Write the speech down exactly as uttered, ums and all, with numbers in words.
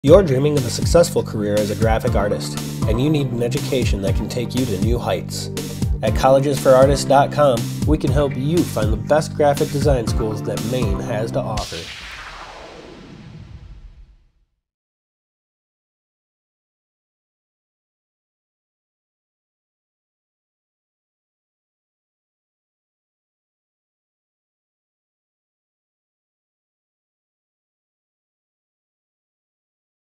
You're dreaming of a successful career as a graphic artist, and you need an education that can take you to new heights. At colleges for artists dot com, we can help you find the best graphic design schools that Maine has to offer.